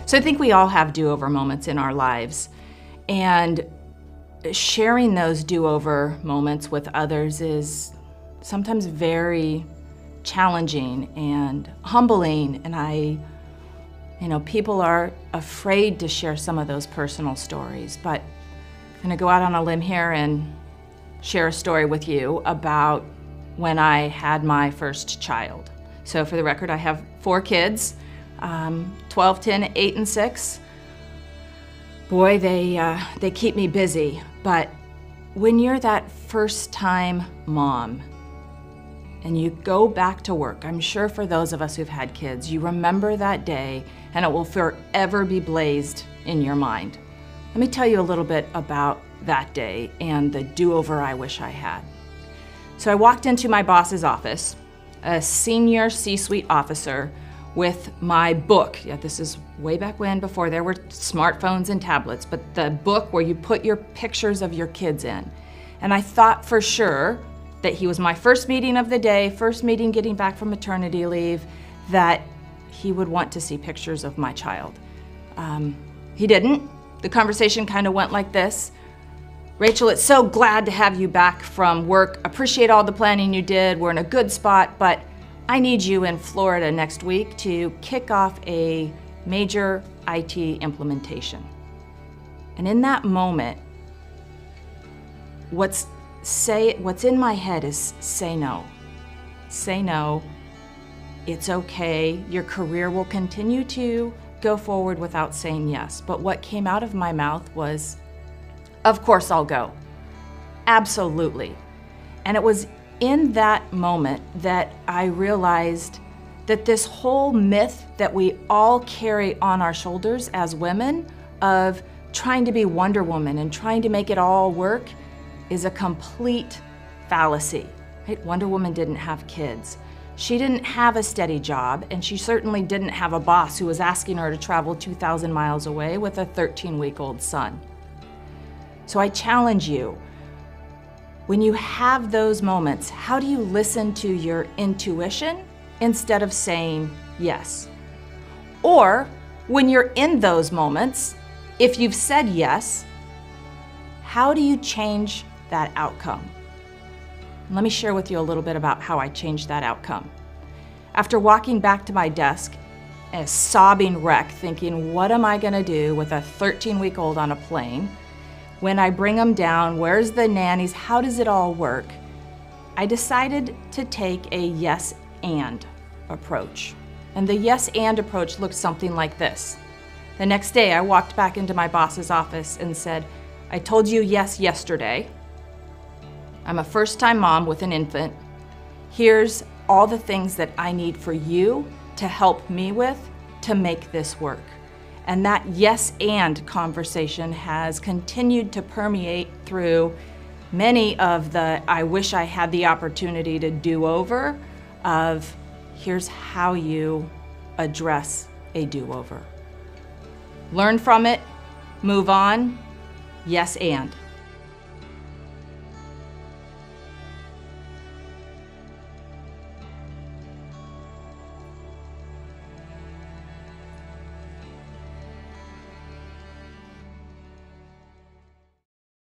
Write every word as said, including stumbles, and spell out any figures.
So I think we all have do-over moments in our lives, and sharing those do-over moments with others is sometimes very challenging and humbling, and I, you know, people are afraid to share some of those personal stories, but I'm gonna go out on a limb here and share a story with you about when I had my first child. So for the record, I have four kids, um, twelve, ten, eight, and six. Boy, they, uh, they keep me busy, but when you're that first time mom and you go back to work, I'm sure for those of us who've had kids, you remember that day and it will forever be blazed in your mind. Let me tell you a little bit about that day and the do-over I wish I had. So I walked into my boss's office, a senior C-suite officer, with my book. Yeah, this is way back when, before there were smartphones and tablets, but the book where you put your pictures of your kids in. And I thought for sure that he was my first meeting of the day, first meeting getting back from maternity leave, that he would want to see pictures of my child. Um, he didn't. The conversation kind of went like this. Rachel, it's so glad to have you back from work. Appreciate all the planning you did. We're in a good spot, but I need you in Florida next week to kick off a major I T implementation. And in that moment, what's say what's in my head is say no. Say no. It's okay. Your career will continue to go forward without saying yes. But what came out of my mouth was, of course I'll go. Absolutely. And it was in that moment that I realized that this whole myth that we all carry on our shoulders as women of trying to be Wonder Woman and trying to make it all work is a complete fallacy. Right? Wonder Woman didn't have kids. She didn't have a steady job, and she certainly didn't have a boss who was asking her to travel two thousand miles away with a thirteen-week-old son. So I challenge you, when you have those moments, how do you listen to your intuition instead of saying yes? Or when you're in those moments, if you've said yes, how do you change that outcome? Let me share with you a little bit about how I changed that outcome. After walking back to my desk, a sobbing wreck, thinking, what am I gonna do with a thirteen-week-old on a plane? When I bring them down, where's the nannies? How does it all work? I decided to take a yes and approach. And the yes and approach looked something like this. The next day, I walked back into my boss's office and said, I told you yes yesterday. I'm a first-time mom with an infant. Here's all the things that I need for you to help me with to make this work. And that yes and conversation has continued to permeate through many of the I wish I had the opportunity to do over of here's how you address a do-over. Learn from it, move on, yes and.